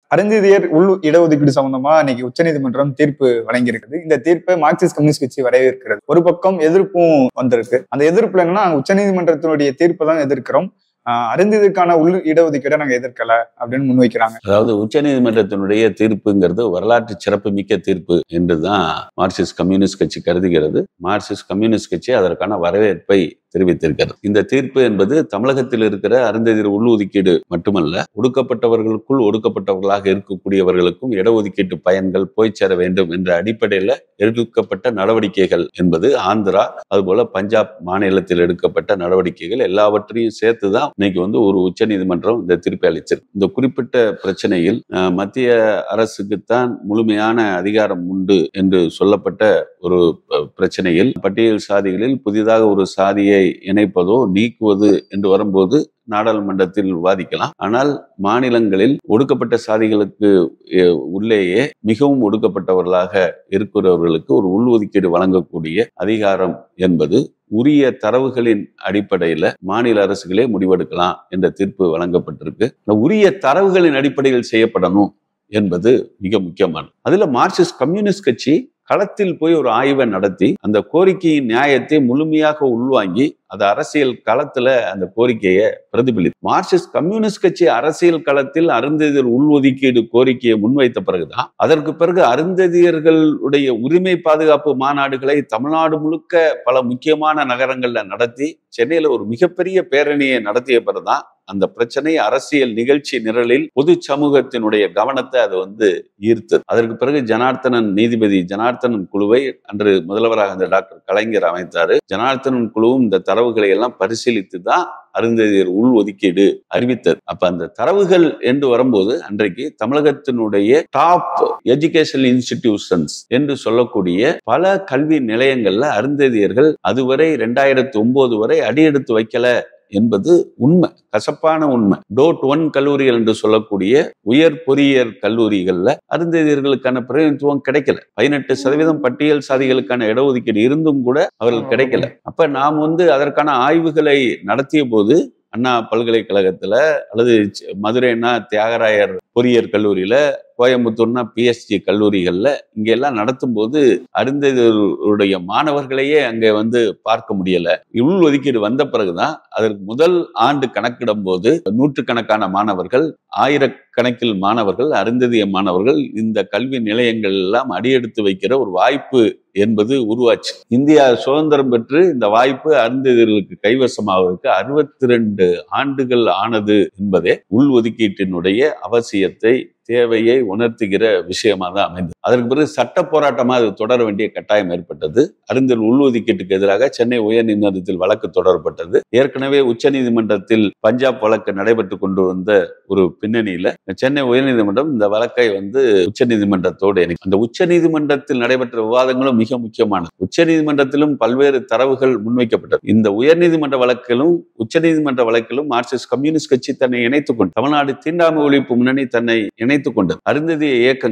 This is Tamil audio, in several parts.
அருந்ததியர் உள் இடஒதுக்கீடு சம்பந்தமா இன்னைக்கு உச்சநீதிமன்றம் தீர்ப்பு வழங்கியிருக்குது. இந்த தீர்ப்பை மார்க்சிஸ்ட் கம்யூனிஸ்ட் கட்சி வரவேற்கிறது. ஒரு பக்கம் எதிர்ப்பும் வந்திருக்கு. அந்த எதிர்ப்புல என்னன்னா, உச்சநீதிமன்றத்தினுடைய தீர்ப்பை தான் எதிர்க்கிறோம், அருந்ததியருக்கான உள் இடஒதுக்கீடை நாங்க எதிர்க்கல அப்படின்னு முன்வைக்கிறாங்க. அதாவது உச்சநீதிமன்றத்தினுடைய தீர்ப்புங்கிறது வரலாற்று சிறப்பு மிக்க தீர்ப்பு என்றுதான் மார்க்சிஸ்ட் கம்யூனிஸ்ட் கட்சி கருதுகிறது. மார்க்சிஸ்ட் கம்யூனிஸ்ட் கட்சி அதற்கான வரவேற்பை தெரிவித்திருக்கிறது. இந்த தீர்ப்பு என்பது தமிழகத்தில் இருக்கிற அருந்ததியர் உள்ஒதுக்கீடு மட்டுமல்ல, ஒடுக்கப்பட்டவர்களுக்குள் ஒடுக்கப்பட்டவர்களாக இருக்கக்கூடியவர்களுக்கும் இடஒதுக்கீட்டு பயன்கள் போய் சேர வேண்டும் என்ற அடிப்படையில் எடுக்கப்பட்ட நடவடிக்கைகள் என்பது ஆந்திரா அதுபோல பஞ்சாப் மாநிலத்தில் எடுக்கப்பட்ட நடவடிக்கைகள் எல்லாவற்றையும் சேர்த்துதான் இன்னைக்கு ஒரு உச்ச நீதிமன்றம் இந்த தீர்ப்பை அளித்தது. இந்த குறிப்பிட்ட பிரச்சனையில் மத்திய அரசுக்குத்தான் முழுமையான அதிகாரம் உண்டு என்று சொல்லப்பட்ட ஒரு பிரச்சனையில் பட்டியல் சாதிகளில் புதிதாக ஒரு சாதியை இணைப்பதோ நீக்குவது என்று வரும்போது நாடாளுமன்றத்தில் விவாதிக்கலாம். ஆனால் மாநிலங்களில் ஒடுக்கப்பட்ட சாதிகளுக்கு உள்ளேயே மிகவும் ஒடுக்கப்பட்டவர்களாக இருக்கிறவர்களுக்கு ஒரு உள்ஒதுக்கீடு வழங்கக்கூடிய அதிகாரம் என்பது உரிய தரவுகளின் அடிப்படையில் மாநில அரசுகளே முடிவெடுக்கலாம் என்ற தீர்ப்பு வழங்கப்பட்டிருக்கு. உரிய தரவுகளின் அடிப்படையில் செய்யப்படணும் என்பது மிக முக்கியமானது. அதுல மார்க்சிஸ்ட் கம்யூனிஸ்ட் கட்சி களத்தில் போய் ஒரு ஆய்வை நடத்தி அந்த கோரிக்கையின் நியாயத்தை முழுமையாக உள்வாங்கி அது அரசியல் களத்துல அந்த கோரிக்கையை பிரதிபலித்து மார்க்சிஸ்ட் கம்யூனிஸ்ட் கட்சி அரசியல் களத்தில் அருந்ததியர் உள்ஒதுக்கீடு கோரிக்கையை முன்வைத்த பிறகுதான் அதற்கு பிறகு அருந்ததியர்களுடைய உரிமை பாதுகாப்பு மாநாடுகளை தமிழ்நாடு முழுக்க பல முக்கியமான நகரங்கள்ல நடத்தி சென்னையில ஒரு மிகப்பெரிய பேரணியை நடத்திய பிறகுதான் அந்த பிரச்சனை அரசியல் நிகழ்ச்சி நிரலில் பொது சமூகத்தினுடைய கவனத்தை அது ஈர்த்தது. அதற்கு பிறகு நீதிபதி ஜனார்த்தனன் குழுவை அன்று முதல்வராக அந்த டாக்டர் கலைஞர் அமைத்தாரு. ஜனார்த்தனன் குழுவும் இந்த தரவுகளை எல்லாம் பரிசீலித்து தான் அருந்ததியர் உள் ஒதுக்கீடு அறிவித்தது. அப்ப அந்த தரவுகள் என்று வரும்போது அன்றைக்கு தமிழகத்தினுடைய டாப் எஜுகேஷனல் இன்ஸ்டிடியூஷன்ஸ் என்று சொல்லக்கூடிய பல கல்வி நிலையங்கள்ல அருந்ததியர்கள் அதுவரை 2009 வரை அடியெடுத்து வைக்கல என்பது உண்மை, கசப்பான உண்மை. டோட் 1 கல்லூரிகள் என்று சொல்லக்கூடிய உயர் பொறியியல் கல்லூரிகள்ல அருந்ததியர்களுக்கான பிரதிநிதித்துவம் கிடைக்கல. 18% பட்டியல் சாதிகளுக்கான இடஒதுக்கீடு இருந்தும் கூட அவர்கள் கிடைக்கல. அப்ப நாம் அதற்கான ஆய்வுகளை நடத்திய போது அண்ணா பல்கலைக்கழகத்துல அல்லது மதுரைனா தியாகராயர் பொறியியல் கல்லூரியில, கோயம்புத்தூர்னா பிஎஸ்ஜி கல்லூரிகள்ல இங்க எல்லாம் நடத்தும் போது அருந்ததியருடைய மாணவர்களையே அங்க பார்க்க முடியல. உள் ஒதுக்கீடு வந்த பிறகுதான் அதற்கு முதல் ஆண்டு கணக்கிடும் போது நூற்றுக்கணக்கான மாணவர்கள், ஆயிரக்கணக்கில் மாணவர்கள், அருந்ததிய மாணவர்கள் இந்த கல்வி நிலையங்கள் எல்லாம் அடியெடுத்து வைக்கிற ஒரு வாய்ப்பு என்பது உருவாச்சு. இந்தியா சுதந்திரம் பெற்று இந்த வாய்ப்பு அருந்ததியர்களுக்கு கைவசமாவதற்கு 62 ஆண்டுகள் ஆனது என்பதே உள் ஒதுக்கீட்டினுடைய அவசியத்தை, தேவையை உணர்த்துகிற விஷயமா தான் அமைந்தது. அதற்கு பிறகு சட்ட போராட்டமா அது தொடர வேண்டிய கட்டாயம் ஏற்பட்டது. அருந்ததியர் உள்ஒதுக்கீட்டுக்கு எதிராக சென்னை உயர்நீதிமன்றத்தில் வழக்கு தொடரப்பட்டது. ஏற்கனவே உச்சநீதிமன்றத்தில் பஞ்சாப் வழக்கு நடைபெற்று கொண்டு வந்த ஒரு பின்னணியில சென்னை உயர்நீதிமன்றம் இந்த வழக்கை உச்சநீதிமன்றத்தோடு அந்த உச்சநீதிமன்றத்தில் நடைபெற்ற விவாதங்களும் மிக முக்கியமானது. உச்சநீதிமன்றத்திலும் பல்வேறு தரவுகள் முன்வைக்கப்பட்டது. இந்த உயர்நீதிமன்ற வழக்கிலும் உச்சநீதிமன்ற வழக்கிலும் மார்க்சிஸ்ட் கம்யூனிஸ்ட் கட்சி தன்னை இணைத்துக் கொண்டு, தமிழ்நாடு தீண்டாமை ஒழிப்பு முன்னணி தன்னை இணைத்துக் கொண்டது. அருந்ததிய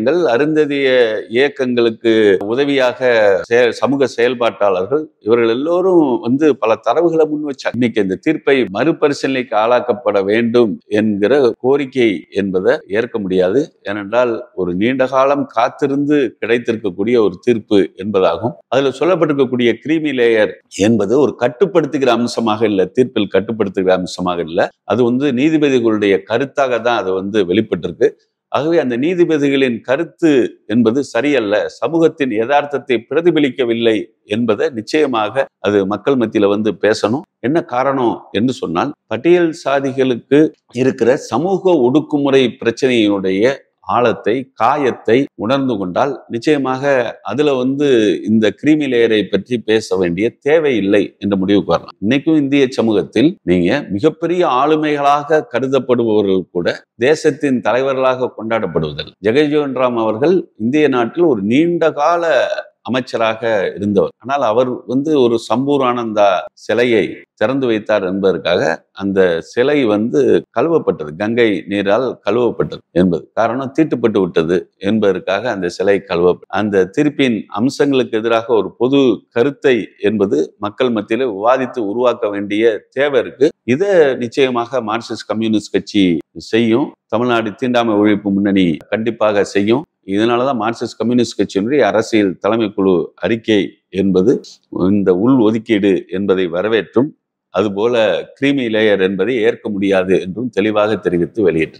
இயக்கங்களுக்கு உதவியாக சமூக செயல்பாட்டாளர்கள் இவர்கள் எல்லோரும் பல தரவுகளை முன் வச்சாங்க. இன்னைக்கு இந்த தீர்ப்பை மறுபரிசீலனைக்கு ஆளாக்கப்பட வேண்டும் என்கிற கோரிக்கை என்பதை ஏற்க முடியாது. ஏனென்றால் ஒரு நீண்ட காலம் காத்திருந்து கிடைத்திருக்கக்கூடிய ஒரு தீர்ப்பு என்பதாகும். அதுல சொல்லப்பட்டிருக்கக்கூடிய கிரீமி லேயர் என்பது ஒரு கட்டுப்படுத்துகிற அம்சமாக இல்லை, தீர்ப்பில் கட்டுப்படுத்துகிற அம்சமாக இல்லை. அது நீதிபதிகளுடைய கருத்தாக தான் அது வெளிப்பட்டிருக்கு. ஆகவே அந்த நீதிபதிகளின் கருத்து என்பது சரியல்ல, சமூகத்தின் யதார்த்தத்தை பிரதிபலிக்கவில்லை என்பதை நிச்சயமாக அது மக்கள் மத்தியில பேசணும். என்ன காரணம் என்று சொன்னால், பட்டியல் சாதிகளுக்கு இருக்கிற சமூக ஒடுக்குமுறை பிரச்சனையினுடைய ஆழத்தை, காயத்தை உணர்ந்து கொண்டால் நிச்சயமாக அதுல இந்த கிரீமி லேயரை பற்றி பேச வேண்டிய தேவையில்லை என்ற முடிவுக்கு வரலாம். இன்னைக்கும் இந்திய சமூகத்தில் நீங்க மிகப்பெரிய ஆளுமைகளாக கருதப்படுபவர்கள் கூட தேசத்தின் தலைவர்களாக கொண்டாடப்படுவதில்லை. ஜெகஜீவன் ராம் அவர்கள் இந்திய நாட்டில் ஒரு நீண்ட கால அமைச்சராக இருந்தவர். ஆனால் அவர் ஒரு சம்பூரானந்தா சிலையை திறந்து வைத்தார் என்பதற்காக அந்த சிலை கழுவப்பட்டது, கங்கை நீரால் கழுவப்பட்டது என்பது காரணம், தீட்டுப்பட்டு விட்டது என்பதற்காக அந்த சிலை கழுவப்பட்டது. அந்த தீர்ப்பின் அம்சங்களுக்கு எதிராக ஒரு பொது கருத்தை என்பது மக்கள் மத்தியில விவாதித்து உருவாக்க வேண்டிய தேவை இருக்கு. இதை நிச்சயமாக மார்க்சிஸ்ட் கம்யூனிஸ்ட் கட்சி செய்யும். தமிழ்நாடு தீண்டாமை ஒழிப்பு முன்னணி கண்டிப்பாக செய்யும். இதனாலதான் மார்க்சிஸ்ட் கம்யூனிஸ்ட் கட்சியினுடைய அரசியல் தலைமை குழு அறிக்கை என்பது இந்த உள் ஒதுக்கீடு என்பதை வரவேற்றும், அதுபோல கிரீமி லேயர் என்பதை ஏற்க முடியாது என்றும் தெளிவாக தெரிவித்து வெளியிட்டார்.